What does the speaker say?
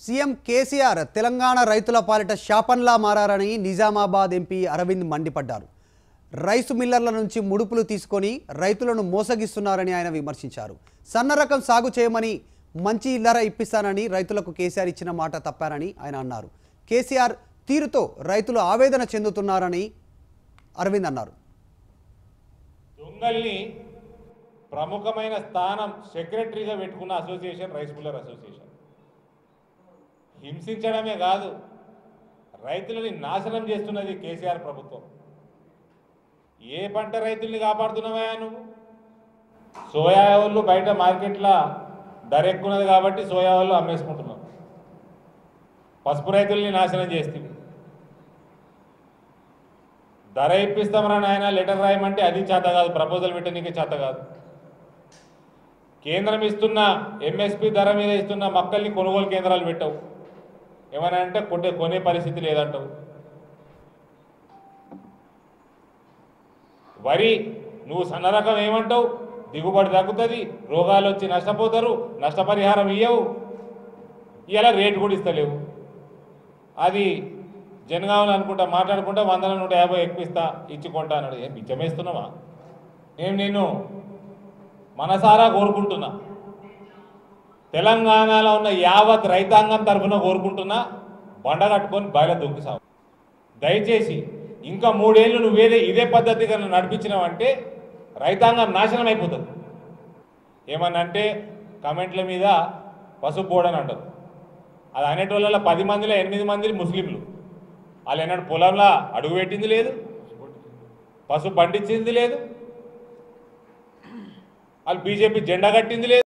CM KCR Telangana రైతుల పాలిట శాపంలా మారారని నిజామాబాద్ ఎంపీ అరవింద్ మండిపడ్డారు. రైసు మిల్లర్ల నుంచి ముడుపులు తీసుకొని రైతులను మోసగిస్తున్నారని ఆయన విమర్శించారు. సన్న రకం సాగు చేయమని మంచి ఇల్లర ఇప్పిస్తానని రైతులకు కేసీఆర్ ఇచ్చిన మాట తప్పారని ఆయన అన్నారు. కేసీఆర్ తీరుతో రైతులు ఆవేదన చెందుతున్నారని అరవింద్ అన్నారు. దొంగల్ని ప్రముఖమైన స్థానం సెక్రటరీగా పెట్టుకున్న అసోసియేషన్ రైస్ మిల్లర్ అసోసియేషన్. హింసించడమే కాదు, రైతులని నాశనం చేస్తున్నది కేసీఆర్ ప్రభుత్వం. ఏ పంట రైతుల్ని కాపాడుతున్నావా నువ్వు? సోయా వాళ్ళు బయట మార్కెట్లో ధర ఎక్కున్నది కాబట్టి సోయా వాళ్ళు అమ్మేసుకుంటున్నావు. పసుపు రైతుల్ని నాశనం చేస్తుంది. ధర ఇప్పిస్తామరా నాయన లెటర్ రాయమంటే అది చేత కాదు, ప్రపోజల్ పెట్టనీకే చేత కాదు. కేంద్రం ఇస్తున్న ఎంఎస్పి ధర మీద ఇస్తున్న మక్కల్ని కొనుగోలు కేంద్రాలు పెట్టవు. ఏమైనా అంటే కొనే పరిస్థితి లేదంటావు. వరి నువ్వు సన్న రకం ఏమంటావు? దిగుబడి తగ్గుతుంది, రోగాలు వచ్చి నష్టపోతారు, నష్టపరిహారం ఇవ్వవు, ఇలా రేటు కూడా ఇస్తలేవు. అది జనగామని అనుకుంటా మాట్లాడుకుంటా 100-150 ఎక్కువిస్తా ఇచ్చుకుంటా అన్నాడు. ఏం బిచ్చమేస్తున్నావా? నేను మనసారా కోరుకుంటున్నా, తెలంగాణలో ఉన్న యావత్ రైతాంగం తరఫున కోరుకుంటున్నా, బండ కట్టుకొని బయట దొక్కిసావు. దయచేసి ఇంకా 3 ఏళ్ళు నువ్వేదే ఇదే పద్ధతిగా నడిపించినావంటే రైతాంగం నాశనం అయిపోతుంది. ఏమన్నంటే కమెంట్ల మీద పసుపు బోర్డని అంటారు. అది అనేటోళ్ళ 10 మందిలో 8 మంది ముస్లింలు. వాళ్ళు ఏనాడు పొలంలో అడుగు పెట్టింది లేదు, పసుపు పండించింది లేదు, వాళ్ళు బీజేపీ జెండా కట్టింది లేదు.